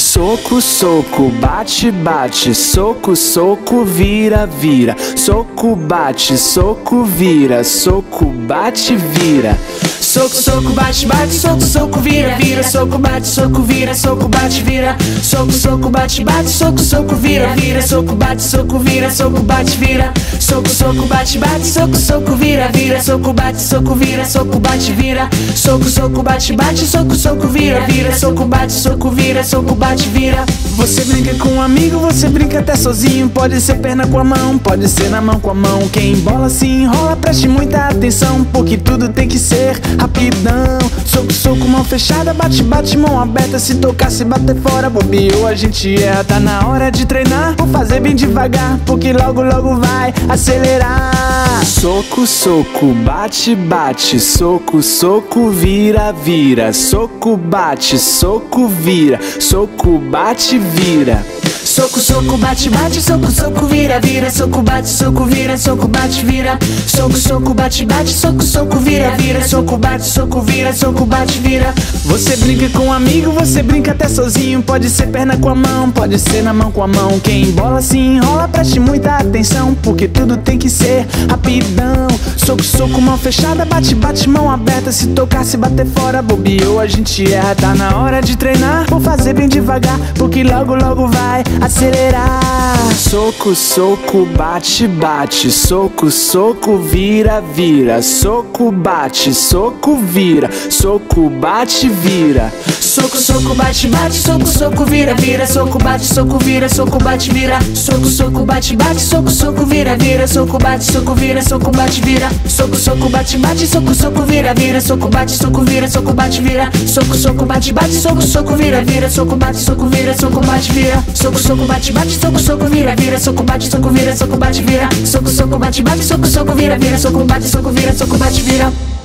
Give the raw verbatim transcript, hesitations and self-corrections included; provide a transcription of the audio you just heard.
Soco, soco, bate, bate, soco, soco, vira, vira. Soco, bate, soco, vira, soco, bate, vira. Soco, soco, bate, bate, soco, soco, vira, vira. Soco, bate, soco, vira, soco, bate, vira. Soco, soco, bate, bate, soco, soco, vira, vira. Soco, bate, soco, vira, soco, bate, vira. Soco, soco, bate, bate, soco, soco, vira, vira. Soco, bate, soco, vira, soco, bate, vira. Soco, soco, bate, bate, soco, soco, vira, vira. Soco, bate, soco, vira, soco, bate, vira. Você brinca com um amigo, você brinca até sozinho. Pode ser perna com a mão, pode ser na mão com a mão. Quem bola se enrola, preste muita atenção, porque tudo tem que ser rapidão. Soco, soco, mão fechada, bate, bate, mão aberta. Se tocar, se bater fora, bobeou, a gente erra. Tá na hora de treinar, vou fazer bem devagar, porque logo, logo vai acelerar. Soco, soco, bate, bate. Soco, soco, vira, vira. Soco, bate, soco, vira. Soco, bate, vira. Soco, soco, bate, bate, soco, soco, vira, vira. Soco, bate, soco, vira, soco, bate, vira. Soco, soco, bate, bate, soco, soco, vira, vira. Soco, bate, soco, vira, soco, bate, vira. Você brinca com um amigo, você brinca até sozinho. Pode ser perna com a mão, pode ser na mão com a mão. Quem bola se enrola, preste muita atenção, porque tudo tem que ser rapidão. Soco, soco, mão fechada, bate, bate, mão aberta. Se tocar, se bater fora, bobeou, a gente erra. Tá na hora de treinar, vou fazer bem devagar, porque logo, logo vai acelerar. Soco, soco, bate, bate. Soco, soco, vira, vira. Soco, bate, soco, vira. Soco, bate, vira. Soco, soco, bate, bate. Soco, soco, vira, vira. Soco, bate, soco, vira. Soco, bate, vira. Soco, soco, bate, bate. Soco, soco, vira, vira. Soco, bate, soco, vira. Soco, bate, vira. Soco, soco, bate, bate. Soco, soco, vira, vira. Soco, bate, soco, vira. Soco, bate, vira. Soco, soco, bate, bate. Soco, soco, vira, vira. Soco, bate, soco, vira. Soco, bate, vira. Soco, soco, bate, bate. Soco, soco, vira, vira. Soco, bate, soco, vira. Soco, bate, vira. Soco, soco, bate, bate. Soco, soco, vira, vira. Soco, bate, soco, vira. Soco, bate, vira.